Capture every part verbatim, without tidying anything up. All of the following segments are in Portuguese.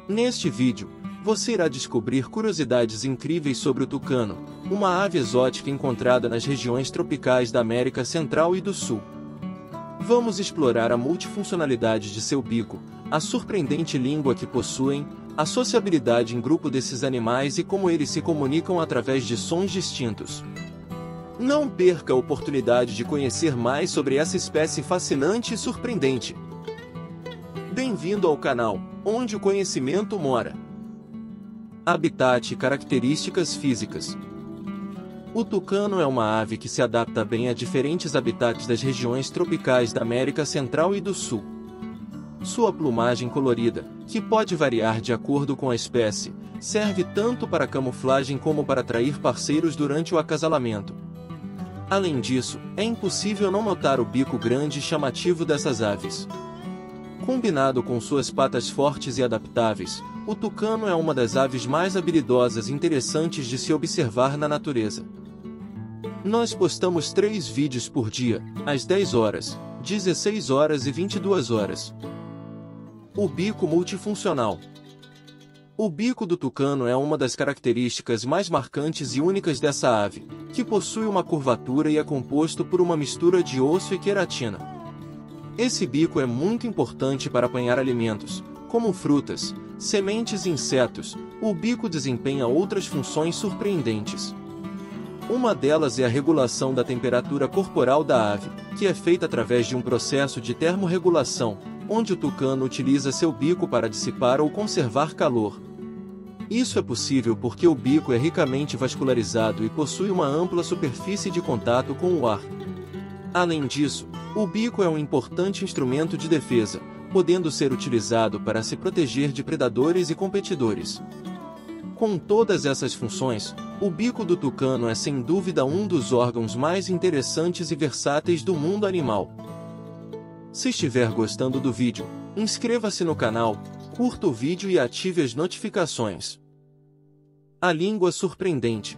Neste vídeo, você irá descobrir curiosidades incríveis sobre o tucano, uma ave exótica encontrada nas regiões tropicais da América Central e do Sul. Vamos explorar a multifuncionalidade de seu bico, a surpreendente língua que possuem, a sociabilidade em grupo desses animais e como eles se comunicam através de sons distintos. Não perca a oportunidade de conhecer mais sobre essa espécie fascinante e surpreendente. Bem-vindo ao canal, onde o conhecimento mora. Habitat e características físicas. O tucano é uma ave que se adapta bem a diferentes habitats das regiões tropicais da América Central e do Sul. Sua plumagem colorida, que pode variar de acordo com a espécie, serve tanto para camuflagem como para atrair parceiros durante o acasalamento. Além disso, é impossível não notar o bico grande e chamativo dessas aves. Combinado com suas patas fortes e adaptáveis, o tucano é uma das aves mais habilidosas e interessantes de se observar na natureza. Nós postamos três vídeos por dia, às dez horas, dezesseis horas e vinte e duas horas. O bico multifuncional. O bico do tucano é uma das características mais marcantes e únicas dessa ave, que possui uma curvatura e é composto por uma mistura de osso e queratina. Esse bico é muito importante para apanhar alimentos, como frutas, sementes e insetos. O bico desempenha outras funções surpreendentes. Uma delas é a regulação da temperatura corporal da ave, que é feita através de um processo de termorregulação, onde o tucano utiliza seu bico para dissipar ou conservar calor. Isso é possível porque o bico é ricamente vascularizado e possui uma ampla superfície de contato com o ar. Além disso, o bico é um importante instrumento de defesa, podendo ser utilizado para se proteger de predadores e competidores. Com todas essas funções, o bico do tucano é sem dúvida um dos órgãos mais interessantes e versáteis do mundo animal. Se estiver gostando do vídeo, inscreva-se no canal, curta o vídeo e ative as notificações. A língua surpreendente.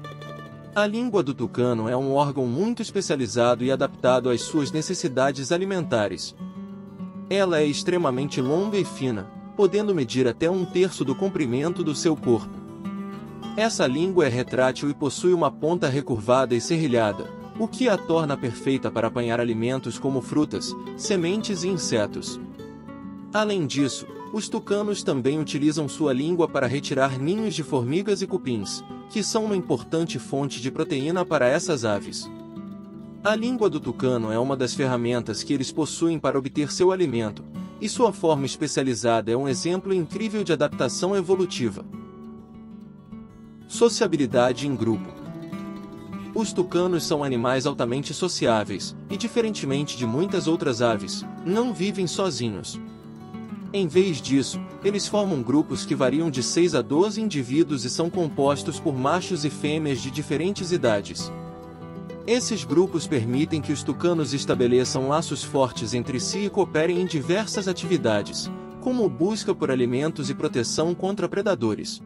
A língua do tucano é um órgão muito especializado e adaptado às suas necessidades alimentares. Ela é extremamente longa e fina, podendo medir até um terço do comprimento do seu corpo. Essa língua é retrátil e possui uma ponta recurvada e serrilhada, o que a torna perfeita para apanhar alimentos como frutas, sementes e insetos. Além disso, os tucanos também utilizam sua língua para retirar ninhos de formigas e cupins, que são uma importante fonte de proteína para essas aves. A língua do tucano é uma das ferramentas que eles possuem para obter seu alimento, e sua forma especializada é um exemplo incrível de adaptação evolutiva. Sociabilidade em grupo. Os tucanos são animais altamente sociáveis, e diferentemente de muitas outras aves, não vivem sozinhos. Em vez disso, eles formam grupos que variam de seis a doze indivíduos e são compostos por machos e fêmeas de diferentes idades. Esses grupos permitem que os tucanos estabeleçam laços fortes entre si e cooperem em diversas atividades, como busca por alimentos e proteção contra predadores.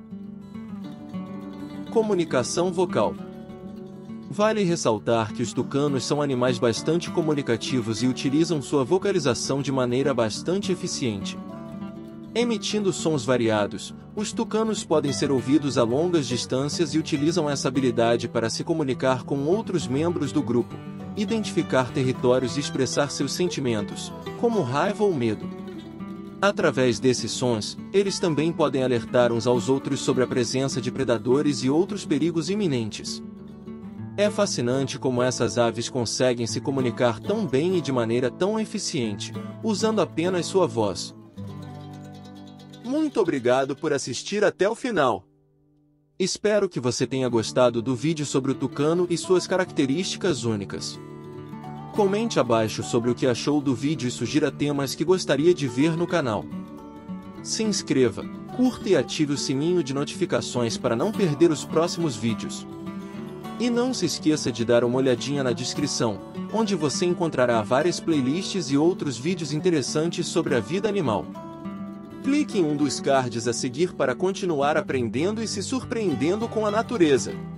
Comunicação vocal. Vale ressaltar que os tucanos são animais bastante comunicativos e utilizam sua vocalização de maneira bastante eficiente. Emitindo sons variados, os tucanos podem ser ouvidos a longas distâncias e utilizam essa habilidade para se comunicar com outros membros do grupo, identificar territórios e expressar seus sentimentos, como raiva ou medo. Através desses sons, eles também podem alertar uns aos outros sobre a presença de predadores e outros perigos iminentes. É fascinante como essas aves conseguem se comunicar tão bem e de maneira tão eficiente, usando apenas sua voz. Muito obrigado por assistir até o final. Espero que você tenha gostado do vídeo sobre o tucano e suas características únicas. Comente abaixo sobre o que achou do vídeo e sugira temas que gostaria de ver no canal. Se inscreva, curta e ative o sininho de notificações para não perder os próximos vídeos. E não se esqueça de dar uma olhadinha na descrição, onde você encontrará várias playlists e outros vídeos interessantes sobre a vida animal. Clique em um dos cards a seguir para continuar aprendendo e se surpreendendo com a natureza.